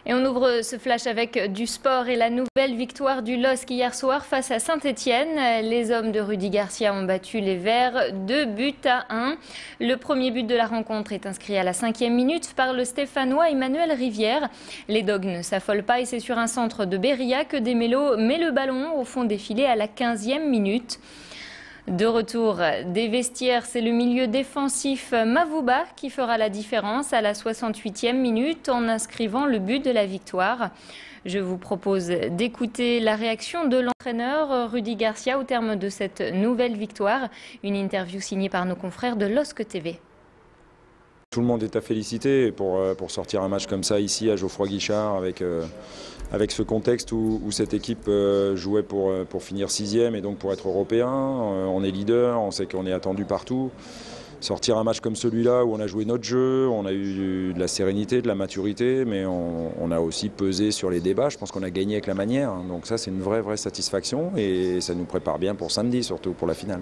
Et on ouvre ce flash avec du sport et la nouvelle victoire du LOSC hier soir face à Saint-Etienne. Les hommes de Rudy Garcia ont battu les Verts 2-1. Le premier but de la rencontre est inscrit à la 5e minute par le Stéphanois Emmanuel Rivière. Les Dogs ne s'affolent pas et c'est sur un centre de Beria que Desmélo met le ballon au fond des filets à la 15e minute. De retour des vestiaires, c'est le milieu défensif Mavouba qui fera la différence à la 68e minute en inscrivant le but de la victoire. Je vous propose d'écouter la réaction de l'entraîneur Rudy Garcia au terme de cette nouvelle victoire. Une interview signée par nos confrères de LOSC TV. Tout le monde est à féliciter pour sortir un match comme ça ici à Geoffroy-Guichard avec ce contexte où cette équipe jouait pour finir 6e et donc pour être européen. On est leader, on sait qu'on est attendu partout. Sortir un match comme celui-là où on a joué notre jeu, on a eu de la sérénité, de la maturité, mais on a aussi pesé sur les débats. Je pense qu'on a gagné avec la manière. Donc ça, c'est une vraie satisfaction et ça nous prépare bien pour samedi, surtout pour la finale.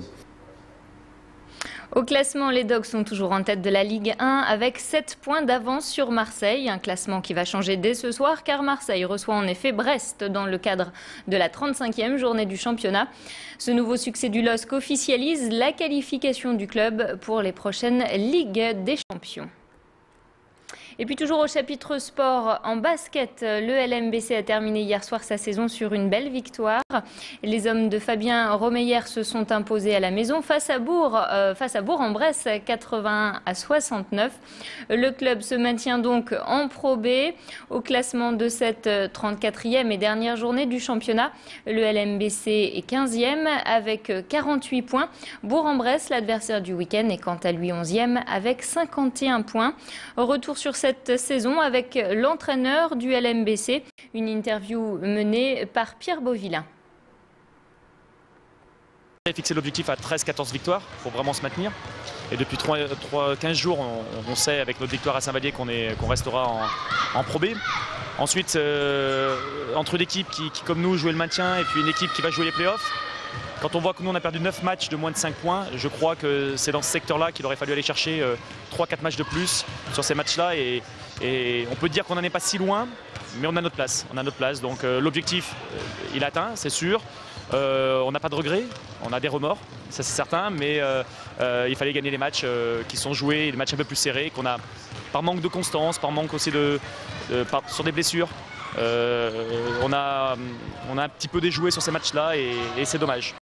Au classement, les Dogs sont toujours en tête de la Ligue 1 avec 7 points d'avance sur Marseille. Un classement qui va changer dès ce soir car Marseille reçoit en effet Brest dans le cadre de la 35e journée du championnat. Ce nouveau succès du LOSC officialise la qualification du club pour les prochaines Ligues des Champions. Et puis toujours au chapitre sport, en basket, le LMBC a terminé hier soir sa saison sur une belle victoire. Les hommes de Fabien Romeyer se sont imposés à la maison face à Bourg-en-Bresse 81-69. Le club se maintient donc en Pro B au classement de cette 34e et dernière journée du championnat. Le LMBC est 15e avec 48 points. Bourg-en-Bresse, l'adversaire du week-end, est quant à lui 11e avec 51 points. Retour sur cette saison avec l'entraîneur du LMBC. Une interview menée par Pierre Beauvillain. On a fixé l'objectif à 13-14 victoires pour vraiment se maintenir. Et depuis 15 jours, on sait avec notre victoire à Saint-Vallier qu'on restera en Pro B. Ensuite, entre une équipe qui, comme nous, jouait le maintien et puis une équipe qui va jouer les playoffs, quand on voit que nous on a perdu 9 matchs de moins de 5 points, je crois que c'est dans ce secteur-là qu'il aurait fallu aller chercher 3-4 matchs de plus sur ces matchs-là. Et on peut dire qu'on n'en est pas si loin, mais on a notre place. Donc l'objectif, il est atteint, c'est sûr. On n'a pas de regrets, on a des remords, ça c'est certain, mais il fallait gagner les matchs qui sont joués, des matchs un peu plus serrés, qu'on a par manque de constance, par manque aussi sur des blessures. On a un petit peu déjoué sur ces matchs-là et c'est dommage.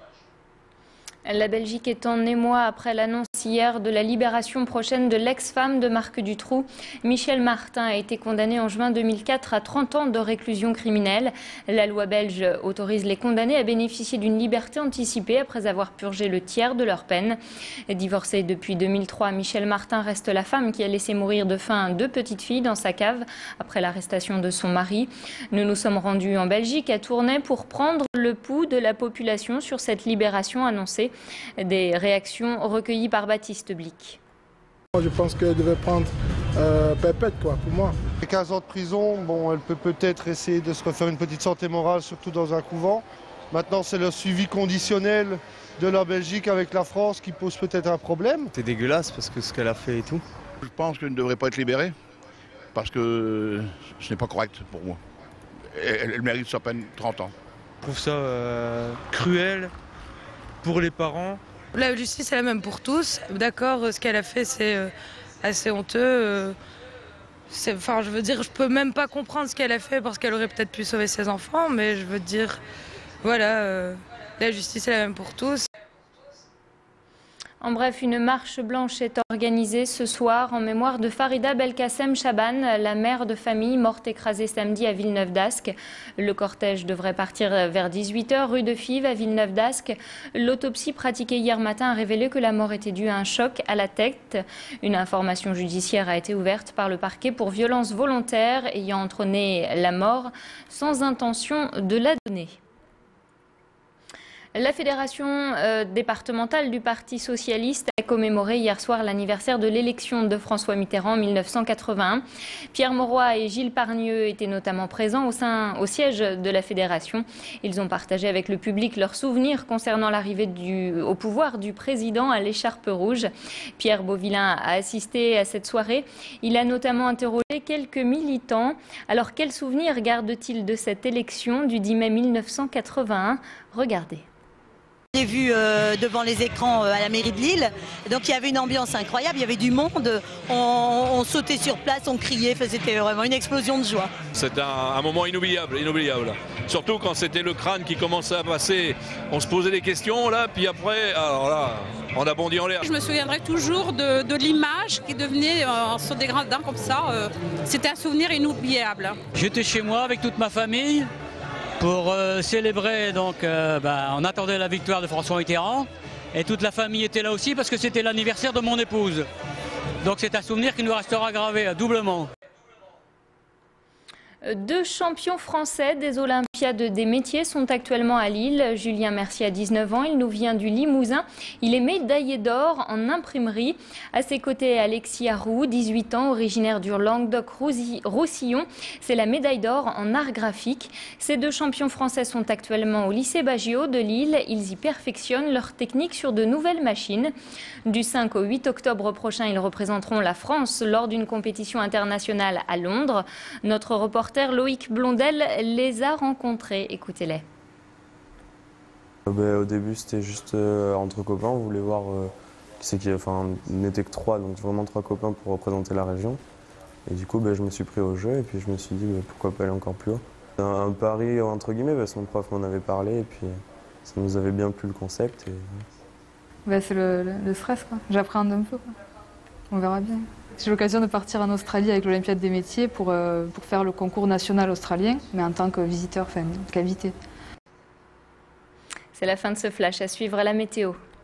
La Belgique est en émoi après l'annonce hier de la libération prochaine de l'ex-femme de Marc Dutroux. Michel Martin a été condamné en juin 2004 à 30 ans de réclusion criminelle. La loi belge autorise les condamnés à bénéficier d'une liberté anticipée après avoir purgé le tiers de leur peine. Divorcée depuis 2003, Michel Martin reste la femme qui a laissé mourir de faim 2 petites filles dans sa cave après l'arrestation de son mari. Nous nous sommes rendus en Belgique à Tournai pour prendre le pouls de la population sur cette libération annoncée. Des réactions recueillies par Baptiste Blic. Je pense qu'elle devait prendre pépette pour moi. 15 ans de prison, bon, elle peut peut-être essayer de se refaire une petite santé morale, surtout dans un couvent. Maintenant, c'est le suivi conditionnel de la Belgique avec la France qui pose peut-être un problème. C'est dégueulasse parce que ce qu'elle a fait et tout. Je pense qu'elle ne devrait pas être libérée parce que ce n'est pas correct pour moi. Elle mérite sa peine 30 ans. Je trouve ça cruel pour les parents. La justice est la même pour tous. D'accord, ce qu'elle a fait, c'est assez honteux. Enfin, je veux dire, je peux même pas comprendre ce qu'elle a fait parce qu'elle aurait peut-être pu sauver ses enfants, mais je veux dire, voilà, la justice est la même pour tous. En bref, une marche blanche est organisée ce soir en mémoire de Farida Belkacem Chaban, la mère de famille morte écrasée samedi à Villeneuve-d'Ascq. Le cortège devrait partir vers 18 h rue de Fives à Villeneuve-d'Ascq. L'autopsie pratiquée hier matin a révélé que la mort était due à un choc à la tête. Une information judiciaire a été ouverte par le parquet pour violence volontaire ayant entraîné la mort sans intention de la donner. La fédération départementale du Parti socialiste a commémoré hier soir l'anniversaire de l'élection de François Mitterrand en 1981. Pierre Mauroy et Gilles Pargneux étaient notamment présents au siège de la fédération. Ils ont partagé avec le public leurs souvenirs concernant l'arrivée au pouvoir du président à l'écharpe rouge. Pierre Beauvillain a assisté à cette soirée. Il a notamment interrogé quelques militants. Alors quel souvenir garde-t-il de cette élection du 10 mai 1981 ? Regardez. J'ai vu devant les écrans à la mairie de Lille, donc il y avait une ambiance incroyable, il y avait du monde, on sautait sur place, on criait, c'était vraiment une explosion de joie. C'est un moment inoubliable. Surtout quand c'était le crâne qui commençait à passer, on se posait des questions là, puis après, alors là, on a bondi en l'air. Je me souviendrai toujours de l'image qui devenait sur des gradins comme ça, c'était un souvenir inoubliable. J'étais chez moi avec toute ma famille. Pour célébrer, donc on attendait la victoire de François Mitterrand et toute la famille était là aussi parce que c'était l'anniversaire de mon épouse. Donc c'est un souvenir qui nous restera gravé doublement. 2 champions français des Olympiades des métiers sont actuellement à Lille. Julien Mercier a 19 ans, il nous vient du Limousin. Il est médaillé d'or en imprimerie. À ses côtés, Alexis Harroux, 18 ans, originaire du Languedoc-Roussillon. C'est la médaille d'or en art graphique. Ces 2 champions français sont actuellement au lycée Bagiot de Lille. Ils y perfectionnent leur technique sur de nouvelles machines. Du 5 au 8 octobre prochain, ils représenteront la France lors d'une compétition internationale à Londres. Notre reporter Loïc Blondel les a rencontrés. Écoutez-les. Au début, c'était juste entre copains. On voulait voir on n'était que 3, donc vraiment 3 copains pour représenter la région. Et du coup, je me suis pris au jeu et puis je me suis dit pourquoi pas aller encore plus haut. Un pari entre guillemets, parce que mon prof m'en avait parlé et puis ça nous avait bien plu le concept. C'est le stress, quoi. J'appréhende un peu, quoi. On verra bien. J'ai l'occasion de partir en Australie avec l'Olympiade des métiers pour faire le concours national australien, mais en tant que visiteur, qu'invité. C'est la fin de ce flash. À suivre à la météo.